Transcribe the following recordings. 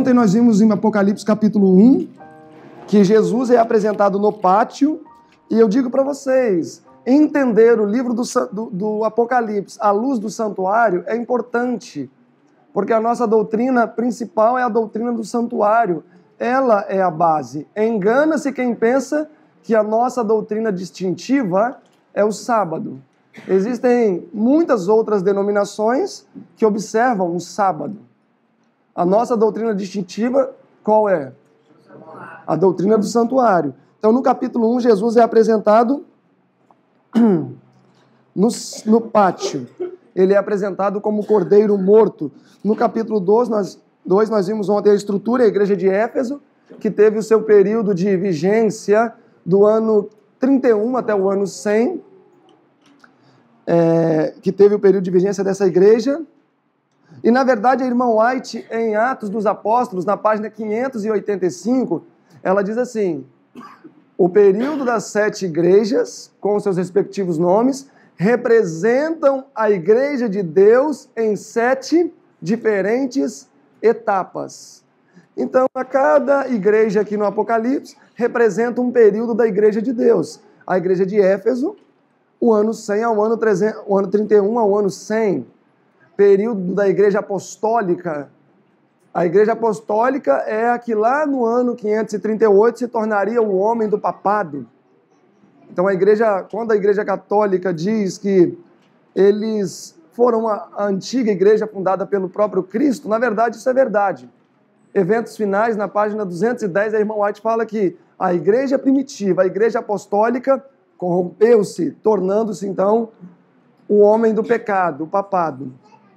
Ontem nós vimos em Apocalipse capítulo 1 que Jesus é apresentado no pátio, e eu digo para vocês, entender o livro do Apocalipse à luz do santuário é importante, porque a nossa doutrina principal é a doutrina do santuário. Ela é a base. Engana-se quem pensa que a nossa doutrina distintiva é o sábado. Existem muitas outras denominações que observam o sábado. A nossa doutrina distintiva, qual é? A doutrina do santuário. Então, no capítulo 1, Jesus é apresentado no pátio. Ele é apresentado como cordeiro morto. No capítulo 2, nós vimos ontem a estrutura, a igreja de Éfeso, que teve o seu período de vigência do ano 31 até o ano 100, que teve o período de vigência dessa igreja. E, na verdade, a irmã White, em Atos dos Apóstolos, na página 585, ela diz assim: o período das 7 igrejas, com seus respectivos nomes, representam a igreja de Deus em 7 diferentes etapas. Então, a cada igreja aqui no Apocalipse representa um período da igreja de Deus. A igreja de Éfeso, o ano 100 ao ano 300, o ano 31 ao ano 100. Período da igreja apostólica. A igreja apostólica é a que lá no ano 538 se tornaria o homem do papado. Então, quando a igreja católica diz que eles foram a antiga igreja fundada pelo próprio Cristo, na verdade isso é verdade. Eventos finais, na página 210, a irmã White fala que a igreja primitiva, a igreja apostólica, corrompeu-se, tornando-se então o homem do pecado, o papado.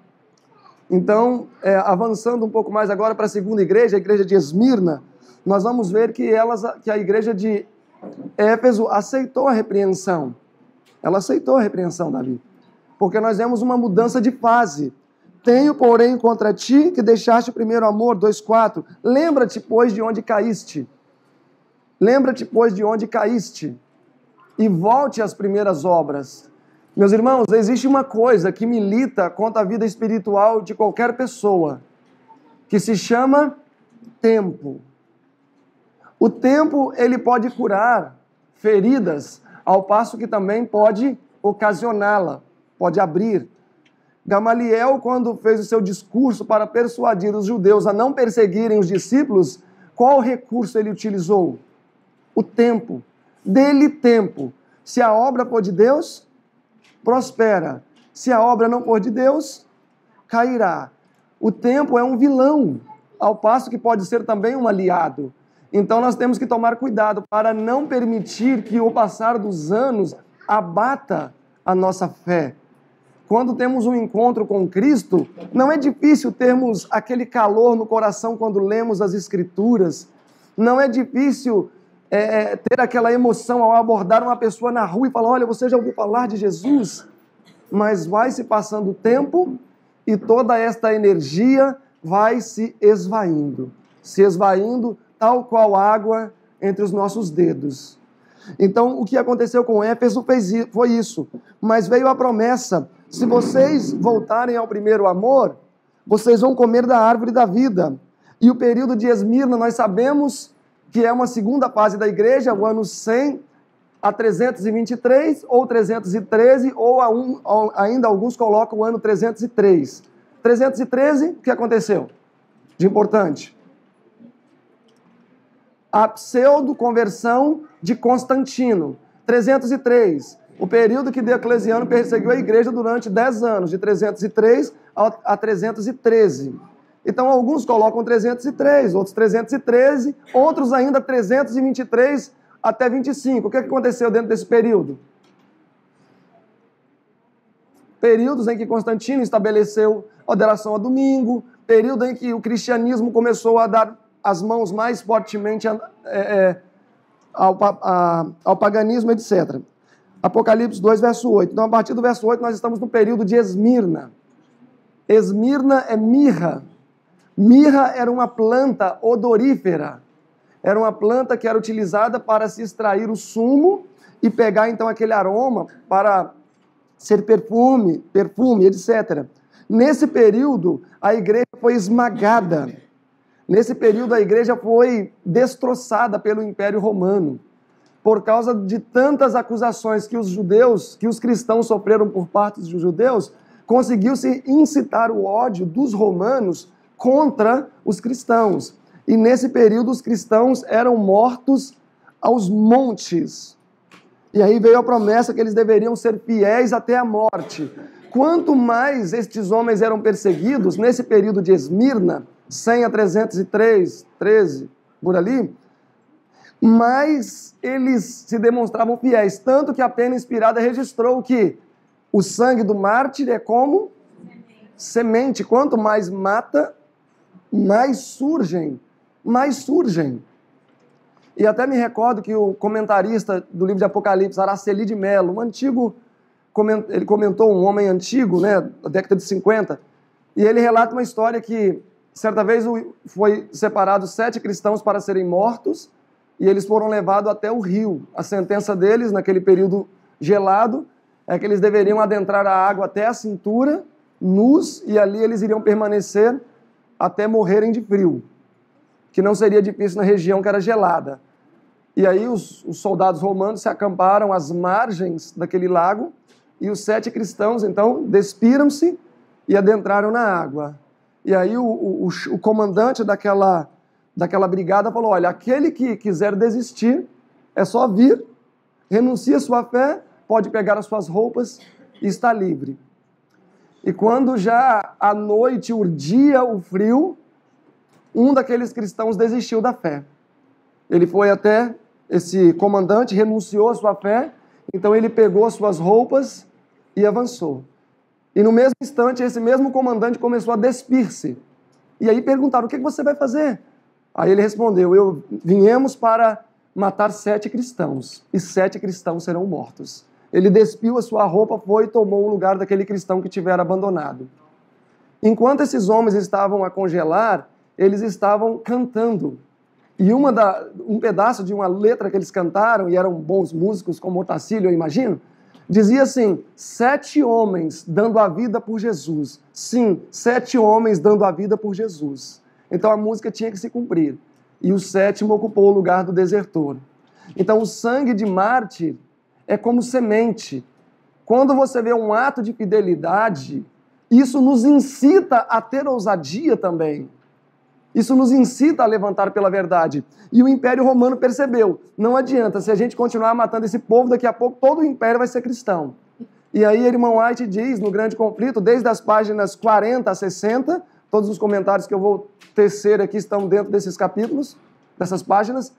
Então, avançando um pouco mais agora para a segunda igreja, a igreja de Esmirna, nós vamos ver que a igreja de Éfeso aceitou a repreensão. Ela aceitou a repreensão, Davi. Porque nós vemos uma mudança de fase. Tenho, porém, contra ti que deixaste o primeiro amor, 2:4. Lembra-te, pois, de onde caíste. Lembra-te, pois, de onde caíste. E volte às primeiras obras. Meus irmãos, existe uma coisa que milita contra a vida espiritual de qualquer pessoa, que se chama tempo. O tempo, ele pode curar feridas, ao passo que também pode ocasioná-la, pode abrir. Gamaliel, quando fez o seu discurso para persuadir os judeus a não perseguirem os discípulos, qual recurso ele utilizou? O tempo. Dê-lhe tempo. Se a obra for de Deus, prospera. Se a obra não for de Deus, cairá. O tempo é um vilão, ao passo que pode ser também um aliado. Então nós temos que tomar cuidado para não permitir que o passar dos anos abata a nossa fé. Quando temos um encontro com Cristo, não é difícil termos aquele calor no coração quando lemos as Escrituras. Não é difícil ter aquela emoção ao abordar uma pessoa na rua e falar: olha, você já ouviu falar de Jesus? Mas vai se passando o tempo e toda esta energia vai se esvaindo, tal qual água entre os nossos dedos. Então, o que aconteceu com Éfeso foi isso. Mas veio a promessa: se vocês voltarem ao primeiro amor, vocês vão comer da árvore da vida. E o período de Esmirna, nós sabemos que é uma segunda fase da igreja, o ano 100 a 323, ou 313, ou ainda alguns colocam o ano 303. 313, o que aconteceu de importante? A pseudo-conversão de Constantino. 303, o período que Diocleciano perseguiu a igreja durante 10 anos, de 303 a 313. Então, alguns colocam 303, outros 313, outros ainda 323 até 25. O que aconteceu dentro desse período? Períodos em que Constantino estabeleceu adoração a domingo, período em que o cristianismo começou a dar as mãos mais fortemente ao paganismo, etc. Apocalipse 2, verso 8. Então, a partir do verso 8, nós estamos no período de Esmirna. Esmirna é mirra. Mirra era uma planta odorífera. Era uma planta que era utilizada para se extrair o sumo e pegar, então, aquele aroma para ser perfume, etc. Nesse período, a igreja foi esmagada. Nesse período, a igreja foi destroçada pelo Império Romano, por causa de tantas acusações que os judeus, que os cristãos sofreram por parte dos judeus, conseguiu-se incitar o ódio dos romanos contra os cristãos. E nesse período, os cristãos eram mortos aos montes. E aí veio a promessa que eles deveriam ser fiéis até a morte. Quanto mais estes homens eram perseguidos, nesse período de Esmirna, 100 a 303, 13, por ali, mais eles se demonstravam fiéis. Tanto que a pena inspirada registrou que o sangue do mártir é como semente. Quanto mais mata, mais surgem. Mais surgem. E até me recordo que o comentarista do livro de Apocalipse, Araceli de Mello, ele comentou um homem antigo, né, da década de 50, e ele relata uma história que, certa vez, foi separado 7 cristãos para serem mortos, e eles foram levados até o rio. A sentença deles, naquele período gelado, é que eles deveriam adentrar a água até a cintura, nus, e ali eles iriam permanecer até morrerem de frio, que não seria difícil na região que era gelada. E aí os soldados romanos se acamparam às margens daquele lago, e os 7 cristãos, então, despiram-se e adentraram na água. E aí o comandante daquela brigada falou, olha, aquele que quiser desistir, é só vir, renuncia a sua fé, pode pegar as suas roupas e está livre. E quando já à noite urdia o frio, um daqueles cristãos desistiu da fé. Ele foi até esse comandante, renunciou à sua fé, então ele pegou as suas roupas e avançou. E no mesmo instante, esse mesmo comandante começou a despir-se. E aí perguntaram, o que você vai fazer? Aí ele respondeu, viemos para matar 7 cristãos, e 7 cristãos serão mortos. Ele despiu a sua roupa, foi e tomou o lugar daquele cristão que tivera abandonado. Enquanto esses homens estavam a congelar, eles estavam cantando. E um pedaço de uma letra que eles cantaram, e eram bons músicos como Otacílio, eu imagino, dizia assim, 7 homens dando a vida por Jesus. Sim, 7 homens dando a vida por Jesus. Então a música tinha que se cumprir. E o 7º ocupou o lugar do desertor. Então o sangue de mártir é como semente. Quando você vê um ato de fidelidade, isso nos incita a ter ousadia também. Isso nos incita a levantar pela verdade. E o Império Romano percebeu, não adianta, se a gente continuar matando esse povo, daqui a pouco todo o Império vai ser cristão. E aí irmão White diz, no Grande Conflito, desde as páginas 40 a 60, todos os comentários que eu vou tecer aqui estão dentro desses capítulos, dessas páginas,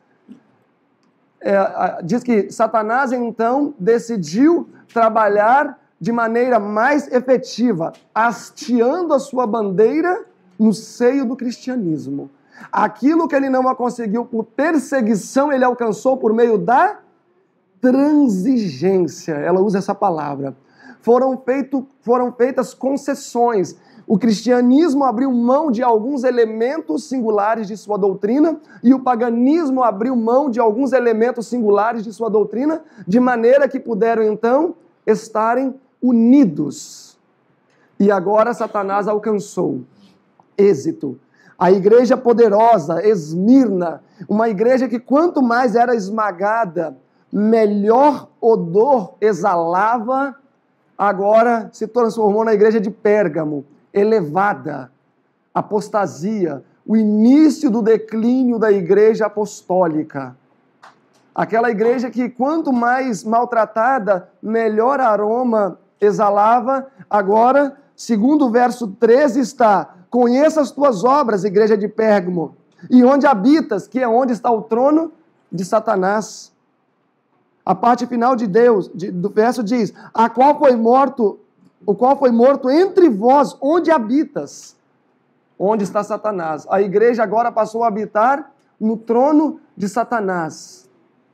diz que Satanás então decidiu trabalhar de maneira mais efetiva, hasteando a sua bandeira no seio do cristianismo. Aquilo que ele não conseguiu por perseguição, ele alcançou por meio da transigência. Ela usa essa palavra. Foram feitas concessões. O cristianismo abriu mão de alguns elementos singulares de sua doutrina e o paganismo abriu mão de alguns elementos singulares de sua doutrina, de maneira que puderam então estarem unidos. E agora Satanás alcançou êxito. A igreja poderosa, Esmirna, uma igreja que quanto mais era esmagada, melhor odor exalava, agora se transformou na igreja de Pérgamo, elevada, apostasia, o início do declínio da igreja apostólica. Aquela igreja que quanto mais maltratada, melhor aroma exalava, agora, segundo o verso 13 está, conheça as tuas obras, igreja de Pérgamo, e onde habitas, que é onde está o trono de Satanás. A parte final do verso diz, o qual foi morto entre vós, onde habitas, onde está Satanás. A igreja agora passou a habitar no trono de Satanás.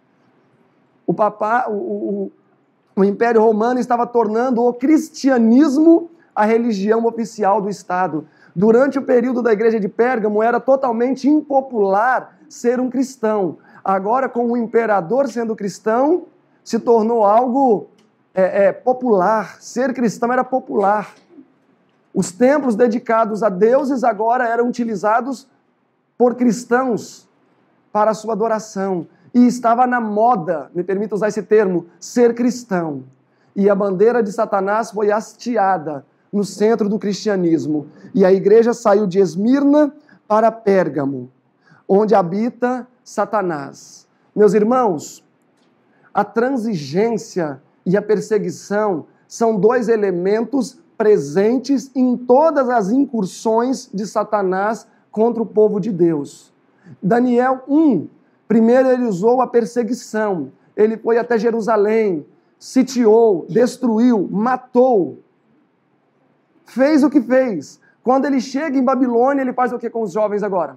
O Império Romano estava tornando o cristianismo a religião oficial do Estado. Durante o período da igreja de Pérgamo, era totalmente impopular ser um cristão. Agora, com o imperador sendo cristão, se tornou algo popular. Ser cristão era popular. Os templos dedicados a deuses agora eram utilizados por cristãos para a sua adoração. E estava na moda, me permita usar esse termo, ser cristão. E a bandeira de Satanás foi hasteada no centro do cristianismo. E a igreja saiu de Esmirna para Pérgamo, onde habita Satanás. Meus irmãos, a transigência e a perseguição são dois elementos presentes em todas as incursões de Satanás contra o povo de Deus. Daniel 1, primeiro ele usou a perseguição. Ele foi até Jerusalém, sitiou, destruiu, matou. Fez o que fez. Quando ele chega em Babilônia, ele faz o que com os jovens agora?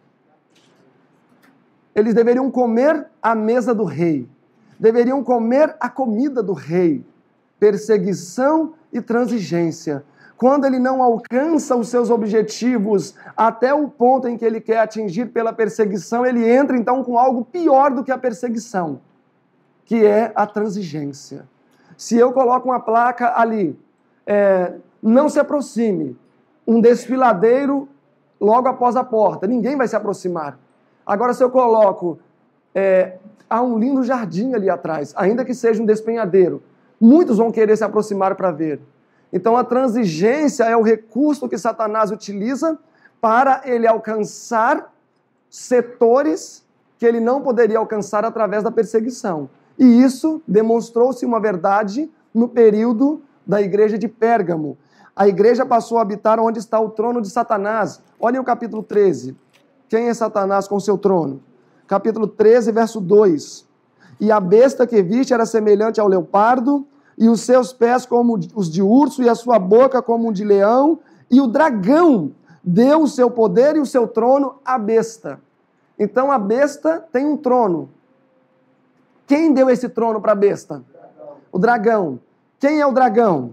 Eles deveriam comer à mesa do rei. Deveriam comer a comida do rei. Perseguição e transigência. Quando ele não alcança os seus objetivos até o ponto em que ele quer atingir pela perseguição, ele entra então com algo pior do que a perseguição, que é a transigência. Se eu coloco uma placa ali, não se aproxime, um desfiladeiro logo após a porta, ninguém vai se aproximar. Agora, se eu coloco, há um lindo jardim ali atrás, ainda que seja um despenhadeiro, muitos vão querer se aproximar para ver. Então, a transigência é o recurso que Satanás utiliza para ele alcançar setores que ele não poderia alcançar através da perseguição. E isso demonstrou-se uma verdade no período da igreja de Pérgamo. A igreja passou a habitar onde está o trono de Satanás. Olhem o capítulo 13. Quem é Satanás com seu trono? Capítulo 13, verso 2. E a besta que viste era semelhante ao leopardo, e os seus pés como os de urso, e a sua boca como um de leão, e o dragão deu o seu poder e o seu trono à besta. Então a besta tem um trono. Quem deu esse trono para a besta? O dragão. Quem é o dragão?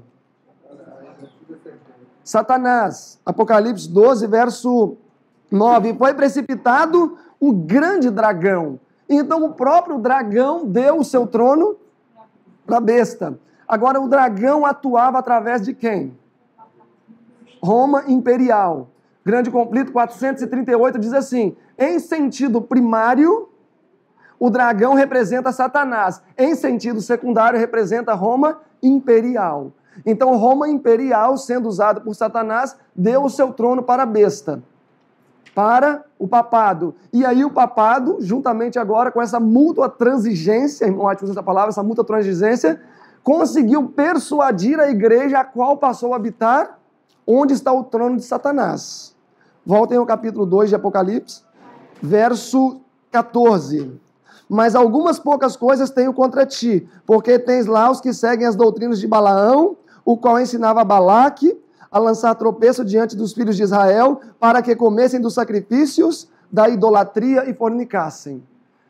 Satanás. Apocalipse 12, verso 9. E foi precipitado o grande dragão. Então o próprio dragão deu o seu trono para a besta. Agora o dragão atuava através de quem? Roma Imperial. Grande Conflito 438 diz assim: em sentido primário, o dragão representa Satanás. Em sentido secundário, representa Roma Imperial. Então Roma Imperial, sendo usado por Satanás, deu o seu trono para a besta, para o papado. E aí o papado, juntamente agora com essa mútua transigência, irmão White usa essa palavra, essa mútua transigência, conseguiu persuadir a igreja a qual passou a habitar onde está o trono de Satanás. Voltem ao capítulo 2 de Apocalipse, verso 14. Mas algumas poucas coisas tenho contra ti, porque tens lá os que seguem as doutrinas de Balaão, o qual ensinava Balaque a lançar tropeço diante dos filhos de Israel, para que comessem dos sacrifícios da idolatria e fornicassem.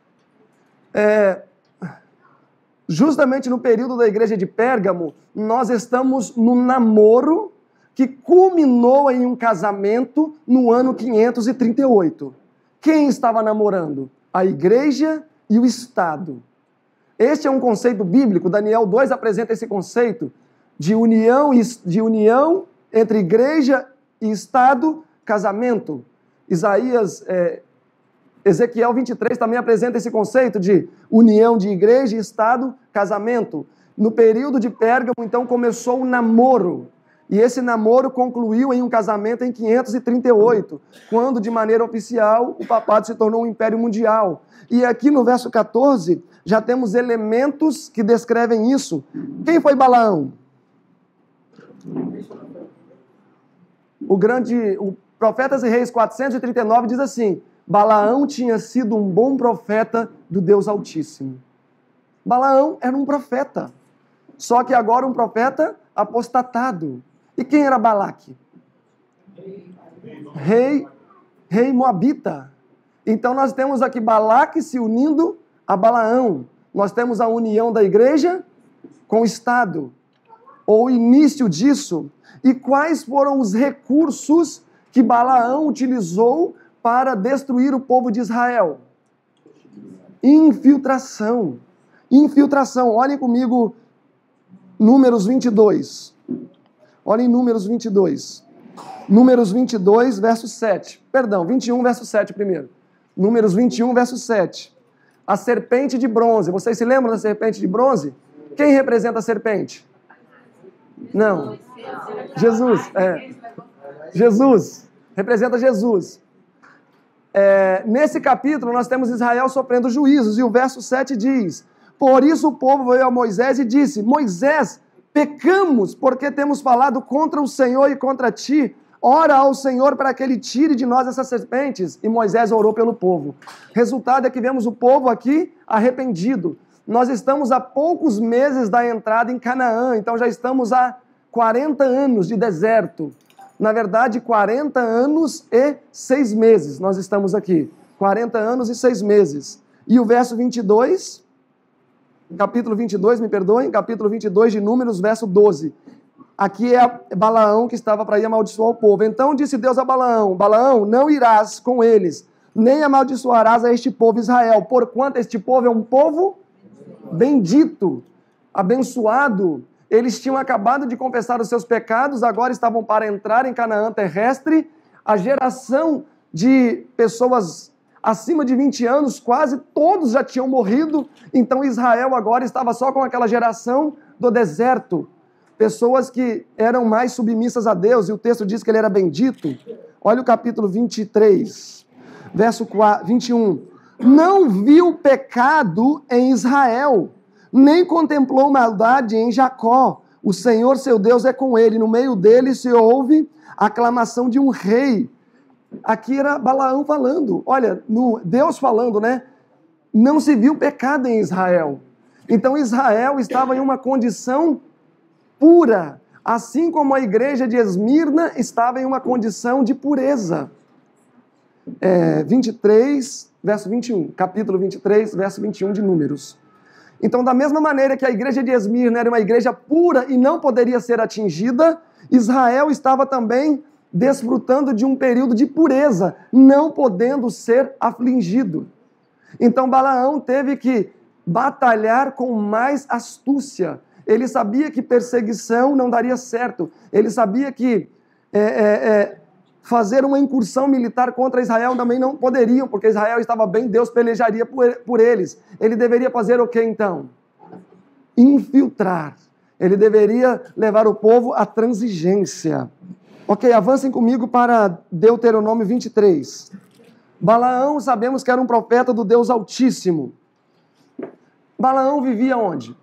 Justamente no período da igreja de Pérgamo, nós estamos no namoro que culminou em um casamento no ano 538. Quem estava namorando? A igreja e o Estado. Este é um conceito bíblico. Daniel 2 apresenta esse conceito de união entre igreja e Estado, casamento. Ezequiel 23 também apresenta esse conceito de união de igreja e Estado, casamento. No período de Pérgamo, então, começou o namoro. E esse namoro concluiu em um casamento em 538, quando, de maneira oficial, o papado se tornou um império mundial. E aqui no verso 14, já temos elementos que descrevem isso. Quem foi Balaão? O Profetas e Reis 439 diz assim: Balaão tinha sido um bom profeta do Deus Altíssimo. Balaão era um profeta, só que agora um profeta apostatado. E quem era Balaque? Rei Moabita. Então nós temos aqui Balaque se unindo a Balaão. Nós temos a união da igreja com o Estado, ou o início disso. E quais foram os recursos que Balaão utilizou para destruir o povo de Israel? Infiltração. Infiltração. Olhem comigo Números 22. Olhem Números 22. Números 22, verso 7. Perdão, 21, verso 7 primeiro. Números 21, verso 7. A serpente de bronze. Vocês se lembram da serpente de bronze? Quem representa a serpente? Não. Jesus. Jesus. Representa Jesus. Nesse capítulo nós temos Israel sofrendo juízos. E o verso 7 diz: por isso o povo veio a Moisés e disse: Moisés, pecamos porque temos falado contra o Senhor e contra ti. Ora ao Senhor para que Ele tire de nós essas serpentes. E Moisés orou pelo povo. Resultado é que vemos o povo aqui arrependido. Nós estamos há poucos meses da entrada em Canaã, então já estamos há 40 anos de deserto. Na verdade, 40 anos e 6 meses nós estamos aqui. 40 anos e 6 meses. E o verso 22, capítulo 22, me perdoem, capítulo 22 de Números, verso 12. Aqui é Balaão que estava para ir amaldiçoar o povo. Então disse Deus a Balaão: Balaão, não irás com eles, nem amaldiçoarás a este povo Israel, porquanto este povo é um povo bendito, abençoado. Eles tinham acabado de confessar os seus pecados, agora estavam para entrar em Canaã terrestre. A geração de pessoas acima de 20 anos, quase todos já tinham morrido. Então Israel agora estava só com aquela geração do deserto. Pessoas que eram mais submissas a Deus, e o texto diz que ele era bendito. Olha o capítulo 23, verso 21. Não viu pecado em Israel, nem contemplou maldade em Jacó. O Senhor seu Deus é com ele. No meio dele se ouve a aclamação de um rei. Aqui era Balaão falando. Olha, Deus falando, né? Não se viu pecado em Israel. Então Israel estava em uma condição pura, assim como a igreja de Esmirna estava em uma condição de pureza. 23, verso 21. Capítulo 23, verso 21 de Números. Então, da mesma maneira que a igreja de Esmirna era uma igreja pura e não poderia ser atingida, Israel estava também desfrutando de um período de pureza, não podendo ser afligido. Então, Balaão teve que batalhar com mais astúcia. Ele sabia que perseguição não daria certo. Ele sabia que fazer uma incursão militar contra Israel também não poderiam, porque Israel estava bem, Deus pelejaria por eles. Ele deveria fazer o que então? Infiltrar. Ele deveria levar o povo à transigência. Ok, avancem comigo para Deuteronômio 23. Balaão, sabemos que era um profeta do Deus Altíssimo. Balaão vivia onde?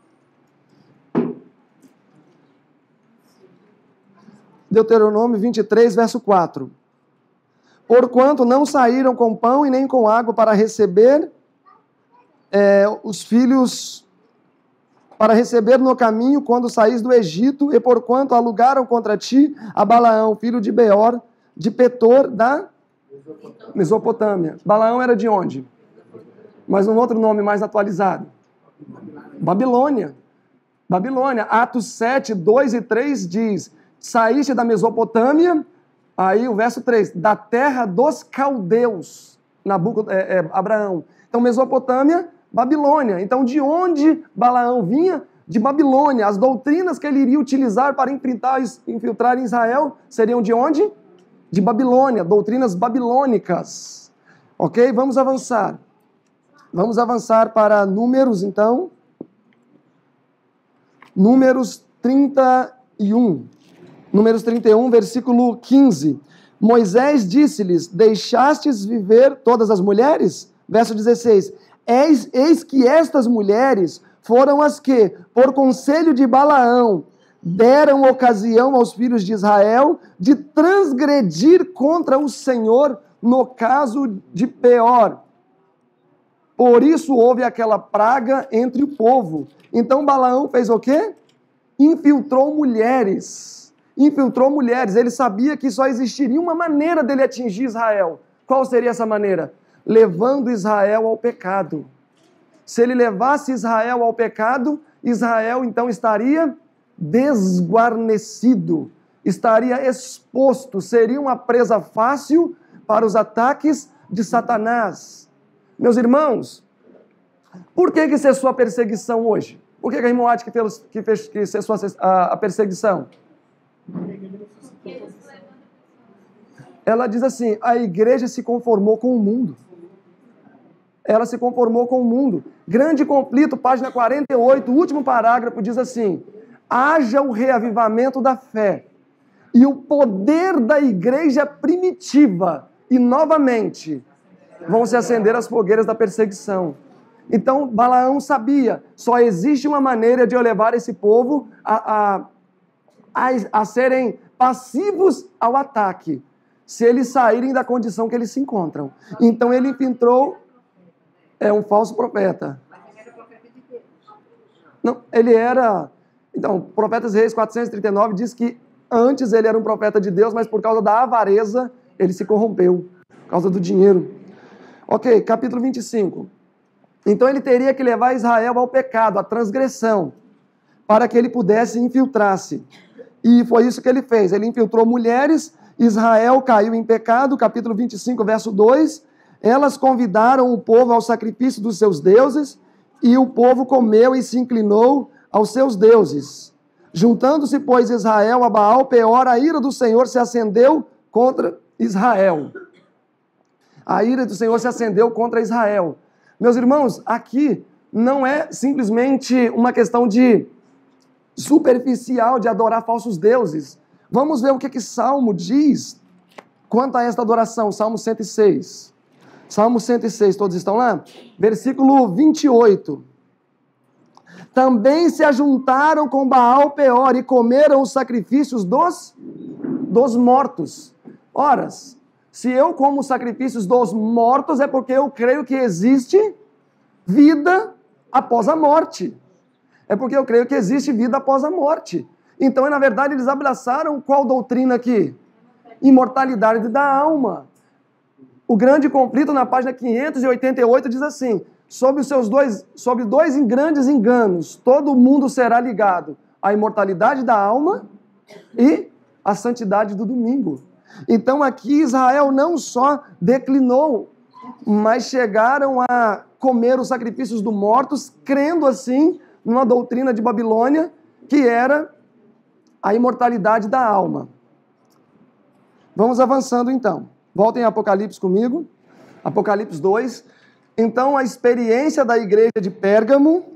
Deuteronômio 23, verso 4. Porquanto não saíram com pão e nem com água para receber os filhos, para receber no caminho quando saís do Egito, e porquanto alugaram contra ti a Balaão, filho de Beor, de Petor, da Mesopotâmia. Balaão era de onde? Mas um outro nome mais atualizado. Babilônia. Babilônia. Atos 7, 2 e 3 diz: saíste da Mesopotâmia, aí o verso 3, da terra dos caldeus, Abraão. Então, Mesopotâmia, Babilônia. Então, de onde Balaão vinha? De Babilônia. As doutrinas que ele iria utilizar para infiltrar em Israel seriam de onde? De Babilônia, doutrinas babilônicas. Ok? Vamos avançar. Vamos avançar para Números, então. Números 31. Números 31, versículo 15. Moisés disse-lhes: deixastes viver todas as mulheres? Verso 16. Eis que estas mulheres foram as que, por conselho de Balaão, deram ocasião aos filhos de Israel de transgredir contra o Senhor no caso de Peor. Por isso houve aquela praga entre o povo. Então Balaão fez o quê? Infiltrou mulheres. Infiltrou mulheres. Ele sabia que só existiria uma maneira dele atingir Israel. Qual seria essa maneira? Levando Israel ao pecado. Se ele levasse Israel ao pecado, Israel então estaria desguarnecido, estaria exposto, seria uma presa fácil para os ataques de Satanás. Meus irmãos, por que cessou a perseguição hoje? Por que a irmã Ati que cessou a perseguição? ela diz assim, a igreja se conformou com o mundo. Ela se conformou com o mundo. Grande Conflito, página 48, o último parágrafo diz assim, haja o reavivamento da fé e o poder da igreja primitiva e novamente vão se acender as fogueiras da perseguição. Então, Balaão sabia, só existe uma maneira de eu levar esse povo a serem passivos ao ataque, se eles saírem da condição que eles se encontram. Então, ele infiltrou um falso profeta. Não, ele era... Então, Profetas Reis 439 diz que antes ele era um profeta de Deus, mas por causa da avareza, ele se corrompeu, por causa do dinheiro. Ok, capítulo 25. Então ele teria que levar Israel ao pecado, à transgressão, para que ele pudesse infiltrar-se. E foi isso que ele fez. Ele infiltrou mulheres, Israel caiu em pecado, capítulo 25, verso 2. Elas convidaram o povo ao sacrifício dos seus deuses, e o povo comeu e se inclinou aos seus deuses. Juntando-se, pois, Israel a Baal Peor, a ira do Senhor se acendeu contra Israel. A ira do Senhor se acendeu contra Israel. Meus irmãos, aqui não é simplesmente uma questão de superficial de adorar falsos deuses. Vamos ver o que Salmo diz quanto a esta adoração. Salmo 106. Salmo 106, todos estão lá? Versículo 28. Também se ajuntaram com Baal Peor e comeram os sacrifícios dos mortos. Ora, se eu como os sacrifícios dos mortos, é porque eu creio que existe vida após a morte. É porque eu creio que existe vida após a morte. Então, na verdade, eles abraçaram qual doutrina aqui? Imortalidade da alma. O Grande Conflito, na página 588, diz assim, sobre dois grandes enganos, todo mundo será ligado. A imortalidade da alma e a santidade do domingo. Então aqui Israel não só declinou, mas chegaram a comer os sacrifícios dos mortos, crendo assim numa doutrina de Babilônia, que era a imortalidade da alma. Vamos avançando então. Voltem a Apocalipse comigo. Apocalipse 2. Então a experiência da igreja de Pérgamo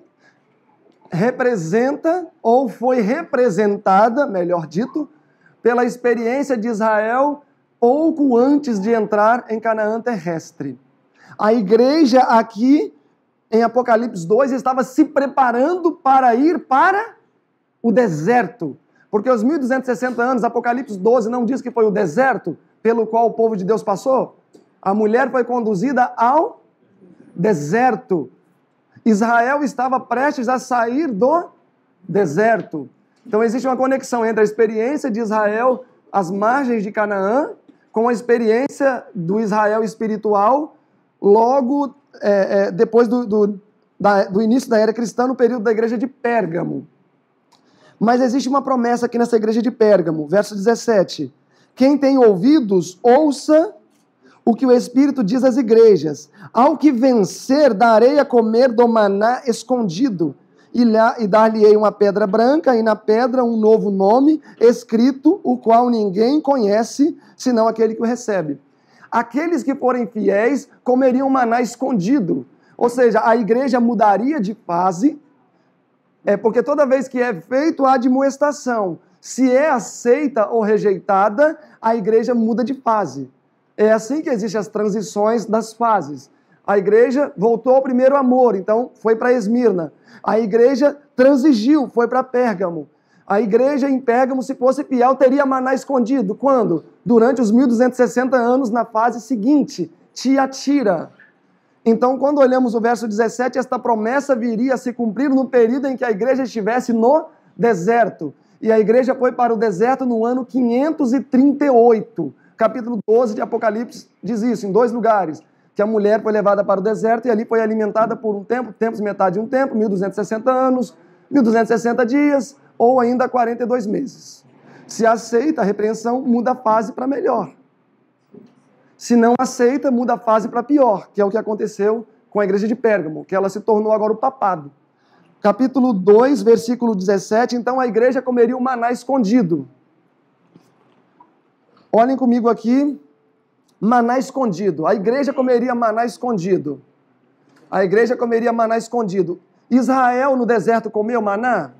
representa, ou foi representada, melhor dito, pela experiência de Israel pouco antes de entrar em Canaã terrestre. A igreja aqui, em Apocalipse 2, estava se preparando para ir para o deserto. Porque os 1260 anos, Apocalipse 12 não diz que foi o deserto pelo qual o povo de Deus passou? A mulher foi conduzida ao deserto. Israel estava prestes a sair do deserto. Então existe uma conexão entre a experiência de Israel às margens de Canaã com a experiência do Israel espiritual logo depois do início da era cristã, no período da igreja de Pérgamo. Mas existe uma promessa aqui nessa igreja de Pérgamo, verso 17. Quem tem ouvidos, ouça o que o Espírito diz às igrejas. Ao que vencer, darei a comer do maná escondido, e dar-lhe-ei uma pedra branca, e na pedra um novo nome escrito, o qual ninguém conhece, senão aquele que o recebe. Aqueles que forem fiéis comeriam maná escondido. Ou seja, a igreja mudaria de fase, porque toda vez que é feito a admoestação, se é aceita ou rejeitada, a igreja muda de fase. É assim que existem as transições das fases. A igreja voltou ao primeiro amor, então foi para Esmirna. A igreja transigiu, foi para Pérgamo. A igreja em Pérgamo, se fosse fiel, teria maná escondido. Quando? Durante os 1260 anos, na fase seguinte, Tiatira. Então, quando olhamos o verso 17, esta promessa viria a se cumprir no período em que a igreja estivesse no deserto. E a igreja foi para o deserto no ano 538. Capítulo 12 de Apocalipse diz isso, em 2 lugares. Que a mulher foi levada para o deserto e ali foi alimentada por um tempo, tempos metade de um tempo, 1260 anos, 1260 dias, ou ainda 42 meses. Se aceita a repreensão, muda a fase para melhor. Se não aceita, muda a fase para pior, que é o que aconteceu com a igreja de Pérgamo, que ela se tornou agora o papado. Capítulo 2, versículo 17, então a igreja comeria o maná escondido. Olhem comigo aqui, Maná escondido. A igreja comeria maná escondido. A igreja comeria maná escondido. Israel no deserto comeu maná?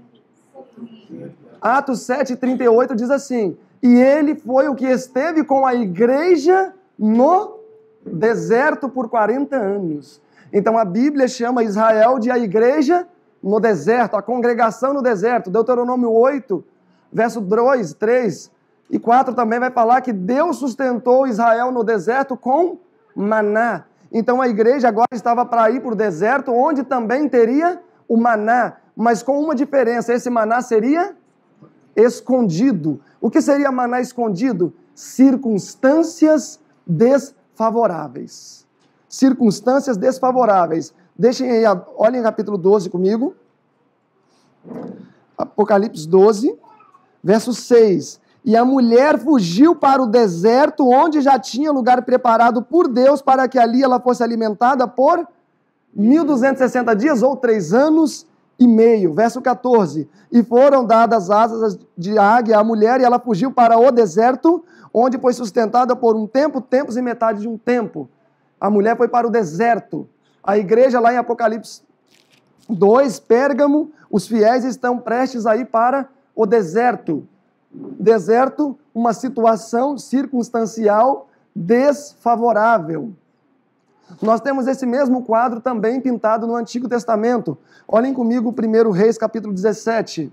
Atos 7:38 diz assim: e ele foi o que esteve com a igreja no deserto por 40 anos. Então a Bíblia chama Israel de a igreja no deserto, a congregação no deserto. Deuteronômio 8, verso 2, 3 e 4 também vai falar que Deus sustentou Israel no deserto com maná. Então a igreja agora estava para ir para o deserto, onde também teria o maná, mas com uma diferença: esse maná seria escondido. O que seria maná escondido? Circunstâncias desfavoráveis. Circunstâncias desfavoráveis. Deixem aí, olhem capítulo 12 comigo. Apocalipse 12, verso 6. E a mulher fugiu para o deserto, onde já tinha lugar preparado por Deus, para que ali ela fosse alimentada por 1260 dias ou 3 anos e meio. Verso 14. E foram dadas asas de águia à mulher, e ela fugiu para o deserto, onde foi sustentada por um tempo, tempos e metade de um tempo. A mulher foi para o deserto. A igreja lá em Apocalipse 2, Pérgamo, os fiéis estão prestes a ir para o deserto. Deserto, uma situação circunstancial desfavorável. Nós temos esse mesmo quadro também pintado no Antigo Testamento. Olhem comigo 1 Reis, capítulo 17.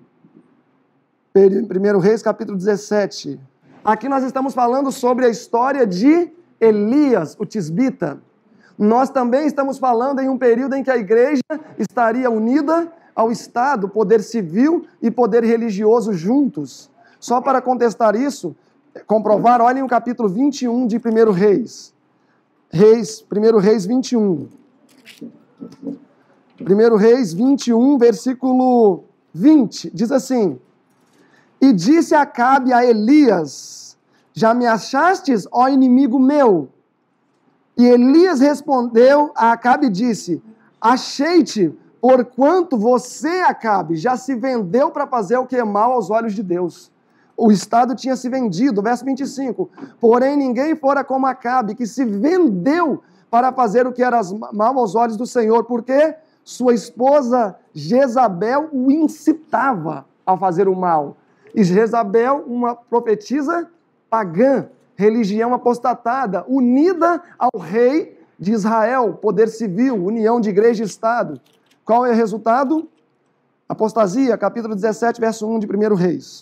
1 Reis, capítulo 17. Aqui nós estamos falando sobre a história de Elias, o tisbita. Nós também estamos falando em um período em que a igreja estaria unida ao Estado, poder civil e poder religioso juntos. Só para contestar isso, comprovar, olhem o capítulo 21 de 1 Reis. 1 Reis 21. 1 Reis 21, versículo 20, diz assim: e disse Acabe a Elias: já me achastes, ó inimigo meu? E Elias respondeu a Acabe e disse: achei-te, porquanto você, Acabe, já se vendeu para fazer o que é mal aos olhos de Deus. O Estado tinha se vendido. Verso 25. Porém, ninguém fora como Acabe, que se vendeu para fazer o que era mal aos olhos do Senhor, porque sua esposa Jezabel o incitava a fazer o mal. E Jezabel, uma profetisa pagã, religião apostatada, unida ao rei de Israel, poder civil, união de igreja e Estado. Qual é o resultado? Apostasia, capítulo 17, verso 1 de 1 Reis.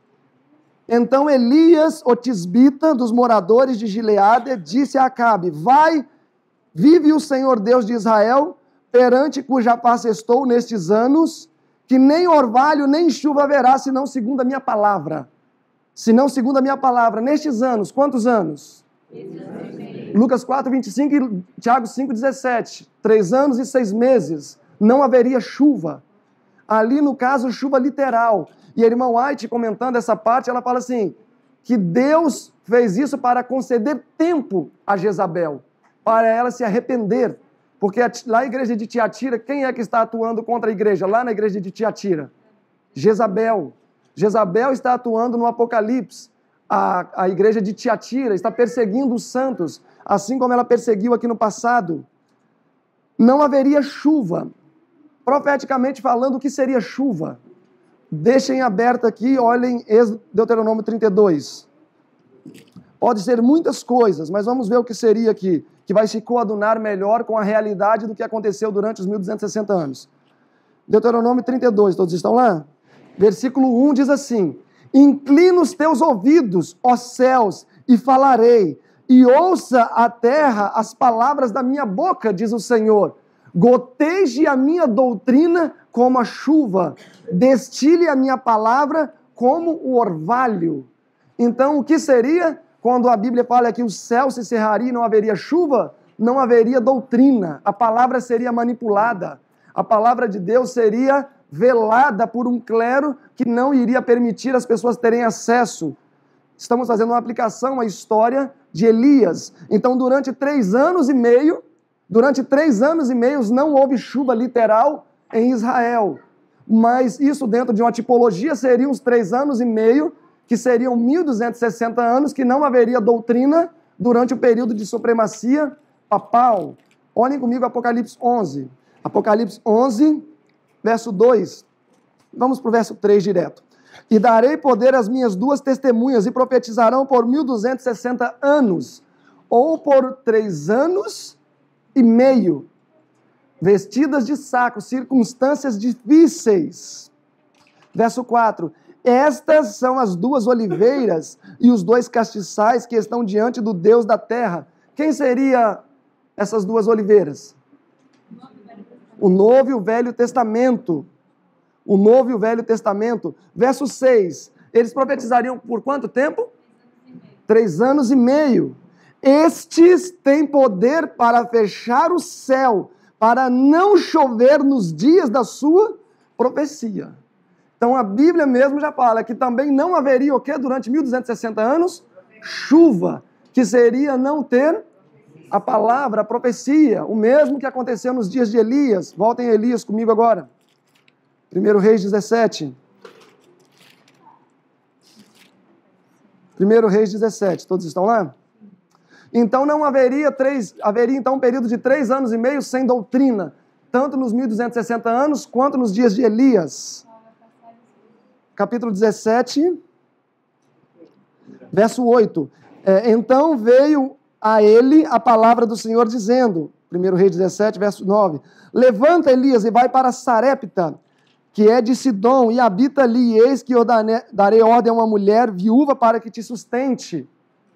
Então Elias, o tisbita dos moradores de Gileade, disse a Acabe: vai, vive o Senhor Deus de Israel, perante cuja face estou nestes anos, que nem orvalho nem chuva haverá, senão segundo a minha palavra. Senão segundo a minha palavra. Nestes anos, quantos anos? Lucas 4, 25 e Tiago 5, 17. 3 anos e 6 meses. Não haveria chuva. Ali, no caso, chuva literal. E a irmã White, comentando essa parte, ela fala assim, que Deus fez isso para conceder tempo a Jezabel, para ela se arrepender. Porque lá na igreja de Tiatira, quem é que está atuando contra a igreja? Lá na igreja de Tiatira? Jezabel. Jezabel está atuando no Apocalipse. A igreja de Tiatira está perseguindo os santos, assim como ela perseguiu aqui no passado. Não haveria chuva. Profeticamente falando, o que seria chuva? Deixem aberto aqui, olhem Deuteronômio 32. Pode ser muitas coisas, mas vamos ver o que seria aqui, que vai se coadunar melhor com a realidade do que aconteceu durante os 1260 anos. Deuteronômio 32, todos estão lá? Versículo 1 diz assim: inclina os teus ouvidos, ó céus, e falarei, e ouça a terra as palavras da minha boca, diz o Senhor. Goteje a minha doutrina como a chuva, destile a minha palavra como o orvalho. Então, o que seria quando a Bíblia fala que o céu se cerraria e não haveria chuva? Não haveria doutrina, a palavra seria manipulada, a palavra de Deus seria velada por um clero que não iria permitir as pessoas terem acesso. Estamos fazendo uma aplicação à história de Elias. Então, durante 3 anos e meio, não houve chuva literal em Israel. Mas isso dentro de uma tipologia seriam uns 3 anos e meio, que seriam 1260 anos, que não haveria doutrina, durante o período de supremacia papal. Olhem comigo Apocalipse 11. Apocalipse 11, verso 2. Vamos para o verso 3 direto. E darei poder às minhas duas testemunhas, e profetizarão por 1260 anos, ou por 3 anos e meio, vestidas de saco, circunstâncias difíceis. Verso 4. Estas são as duas oliveiras e os dois castiçais que estão diante do Deus da terra. Quem seria essas duas oliveiras? O Novo e o Velho Testamento. O Novo e o Velho Testamento. Verso 6. Eles profetizariam por quanto tempo? 3 anos e meio. Estes têm poder para fechar o céu, para não chover nos dias da sua profecia. Então a Bíblia mesmo já fala que também não haveria o quê? Durante 1260 anos? Chuva, que seria não ter a palavra, a profecia, o mesmo que aconteceu nos dias de Elias. Voltem a Elias comigo agora. 1 Reis 17. 1 Reis 17, todos estão lá? Então não haveria então um período de 3 anos e meio sem doutrina, tanto nos 1260 anos quanto nos dias de Elias. Capítulo 17, verso 8. Então veio a ele a palavra do Senhor dizendo, 1 Reis 17, verso 9, levanta, Elias, e vai para Sarepta, que é de Sidom, e habita ali, e eis que eu darei ordem a uma mulher viúva para que te sustente.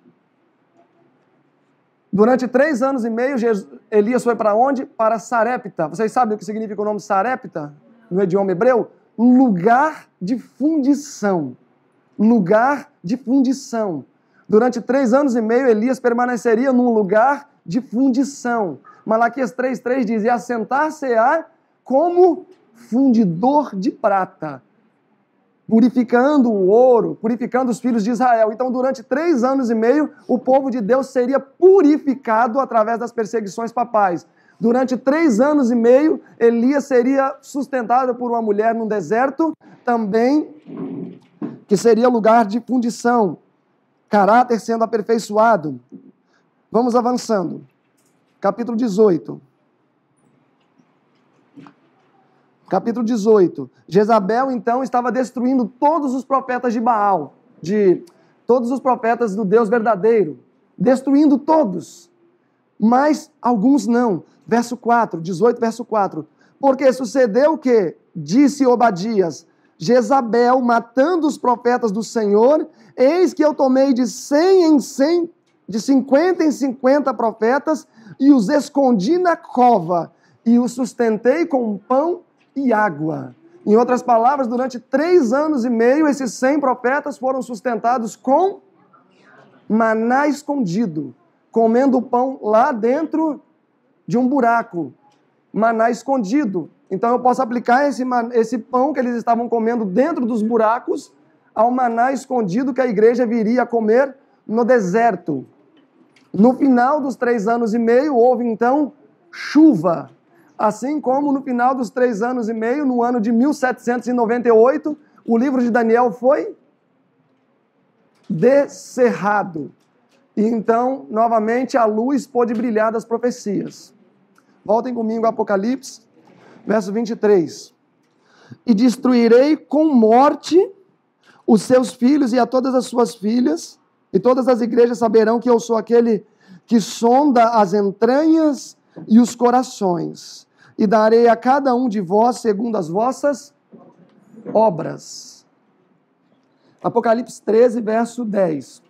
Durante 3 anos e meio, Elias foi para onde? Para Sarepta. Vocês sabem o que significa o nome Sarepta no idioma hebreu? Lugar de fundição. Lugar de fundição. Durante 3 anos e meio, Elias permaneceria num lugar de fundição. Malaquias 3,3 diz, e assentar-se-á como fundidor de prata, purificando o ouro, purificando os filhos de Israel. Então, durante 3 anos e meio, o povo de Deus seria purificado através das perseguições papais. Durante 3 anos e meio, Elias seria sustentado por uma mulher num deserto, também que seria lugar de fundição, caráter sendo aperfeiçoado. Vamos avançando. Capítulo 18. Capítulo 18. Jezabel, então, estava destruindo todos os profetas de Baal, todos os profetas do Deus verdadeiro, destruindo todos, mas alguns não. Verso 4, 18, verso 4. Porque sucedeu que, disse Obadias, Jezabel, matando os profetas do Senhor, eis que eu tomei de 100 em 100, de 50 em 50 profetas, e os escondi na cova, e os sustentei com pão e água. Em outras palavras, durante 3 anos e meio, esses 100 profetas foram sustentados com maná escondido, comendo pão lá dentro de um buraco, maná escondido. Então eu posso aplicar esse pão que eles estavam comendo dentro dos buracos ao maná escondido que a igreja viria a comer no deserto. No final dos 3 anos e meio, houve então chuva. Assim como no final dos 3 anos e meio, no ano de 1798, o livro de Daniel foi descerrado. E então, novamente, a luz pôde brilhar das profecias. Voltem comigo a Apocalipse, verso 23. E destruirei com morte os seus filhos e a todas as suas filhas, e todas as igrejas saberão que eu sou aquele que sonda as entranhas e os corações. E darei a cada um de vós segundo as vossas obras. Apocalipse 13, verso 10.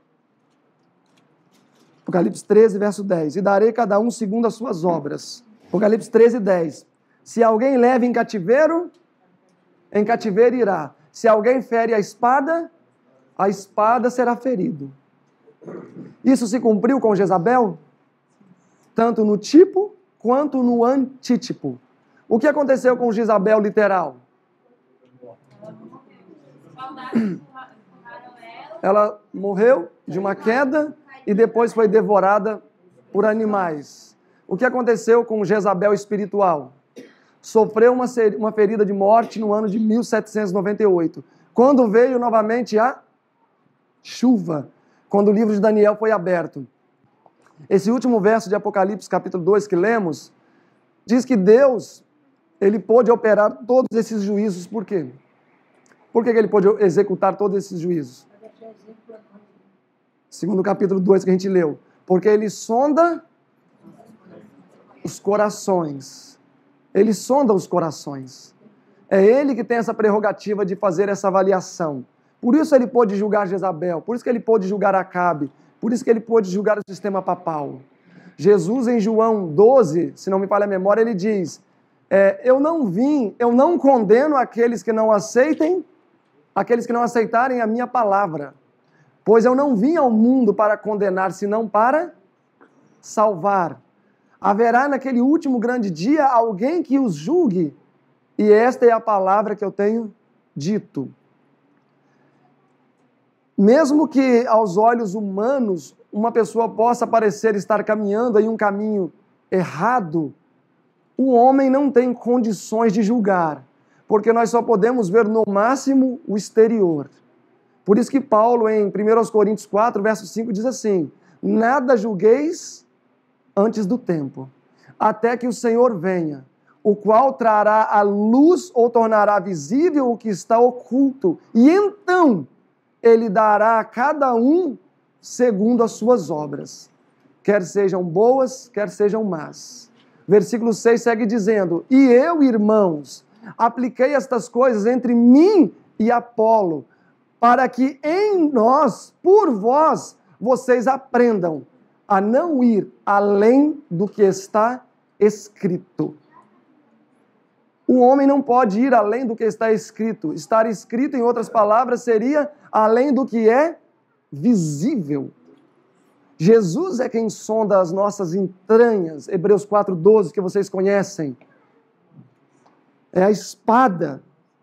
Apocalipse 13, verso 10. E darei a cada um segundo as suas obras. Apocalipse 13, 10. Se alguém leva em cativeiro irá. Se alguém fere a espada será ferido. Isso se cumpriu com Jezabel? Tanto no tipo quanto no antítipo. O que aconteceu com Jezabel literal? Ela morreu de uma queda e depois foi devorada por animais. O que aconteceu com Jezabel espiritual? Sofreu uma ferida de morte no ano de 1798. Quando veio novamente a chuva, quando o livro de Daniel foi aberto. Esse último verso de Apocalipse, capítulo 2, que lemos, diz que Deus, ele pôde operar todos esses juízos. Por quê? Por que ele pôde executar todos esses juízos? Segundo o capítulo 2 que a gente leu. Porque ele sonda os corações. Ele sonda os corações. É ele que tem essa prerrogativa de fazer essa avaliação. Por isso ele pôde julgar Jezabel, por isso que ele pôde julgar Acabe, por isso que ele pôde julgar o sistema papal. Jesus, em João 12, se não me falha a memória, ele diz, eu não condeno aqueles que não aceitarem a minha palavra, pois eu não vim ao mundo para condenar, senão para salvar. Haverá naquele último grande dia alguém que os julgue, e esta é a palavra que eu tenho dito. Mesmo que aos olhos humanos uma pessoa possa parecer estar caminhando em um caminho errado, o homem não tem condições de julgar, porque nós só podemos ver no máximo o exterior. Por isso que Paulo, em 1 Coríntios 4, verso 5, diz assim, nada julgueis antes do tempo, até que o Senhor venha, o qual trará à luz ou tornará visível o que está oculto, e então ele dará a cada um segundo as suas obras, quer sejam boas, quer sejam más. Versículo 6 segue dizendo, e eu, irmãos, apliquei estas coisas entre mim e Apolo, para que em nós, por vós, vocês aprendam a não ir além do que está escrito. O homem não pode ir além do que está escrito. Estar escrito, em outras palavras, seria além do que é visível. Jesus é quem sonda as nossas entranhas, Hebreus 4:12, que vocês conhecem. É a espada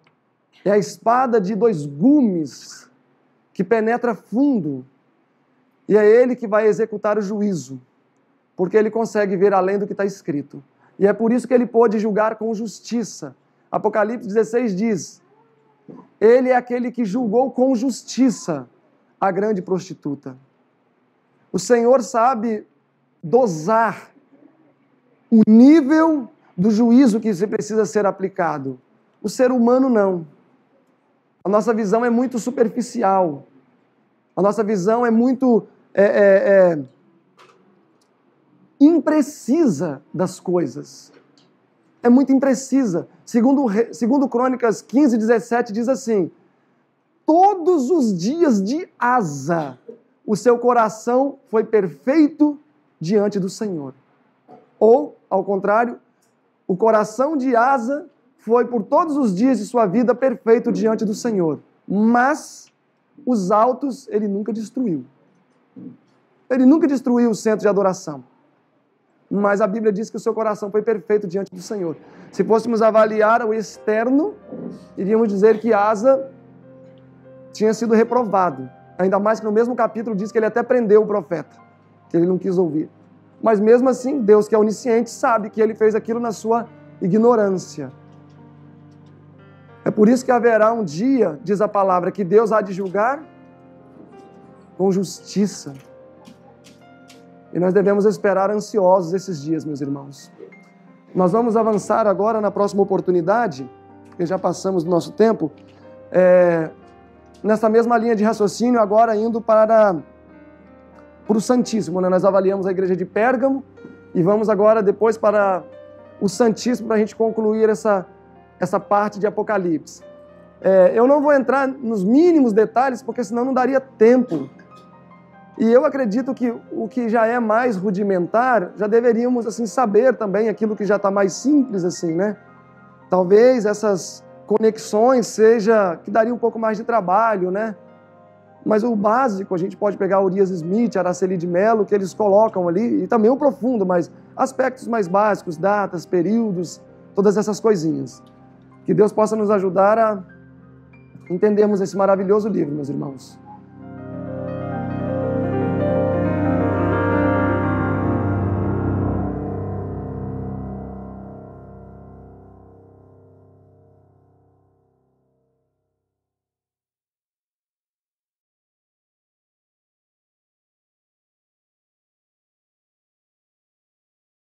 de 2 gumes, que penetra fundo, e é ele que vai executar o juízo, porque ele consegue ver além do que está escrito. E é por isso que ele pôde julgar com justiça. Apocalipse 16 diz, ele é aquele que julgou com justiça a grande prostituta. O Senhor sabe dosar o nível do juízo que precisa ser aplicado. O ser humano não. A nossa visão é muito superficial. A nossa visão é muito imprecisa das coisas. É muito imprecisa. Segundo Crônicas 15:17 diz assim, todos os dias de Asa, o seu coração foi perfeito diante do Senhor. Ou, ao contrário, o coração de Asa foi por todos os dias de sua vida perfeito diante do Senhor. Mas os altos ele nunca destruiu. Ele nunca destruiu o centro de adoração. Mas a Bíblia diz que o seu coração foi perfeito diante do Senhor. Se fôssemos avaliar o externo, iríamos dizer que Asa tinha sido reprovado. Ainda mais que no mesmo capítulo diz que ele até prendeu o profeta, que ele não quis ouvir. Mas mesmo assim, Deus, que é onisciente, sabe que ele fez aquilo na sua ignorância. É por isso que haverá um dia, diz a palavra, que Deus há de julgar com justiça. E nós devemos esperar ansiosos esses dias, meus irmãos. Nós vamos avançar agora na próxima oportunidade, porque já passamos do nosso tempo, nessa mesma linha de raciocínio, agora indo para o Santíssimo. Né? Nós avaliamos a igreja de Pérgamo e vamos agora depois para o Santíssimo para a gente concluir essa parte de Apocalipse. Eu não vou entrar nos mínimos detalhes, porque senão não daria tempo. E eu acredito que o que já é mais rudimentar, já deveríamos assim, saber também aquilo que já está mais simples, assim, né? Talvez essas conexões que daria um pouco mais de trabalho, né? Mas o básico, a gente pode pegar Urias Smith, Araceli de Mello, que eles colocam ali, e também o profundo, mas aspectos mais básicos, datas, períodos, todas essas coisinhas. Que Deus possa nos ajudar a entendermos esse maravilhoso livro, meus irmãos.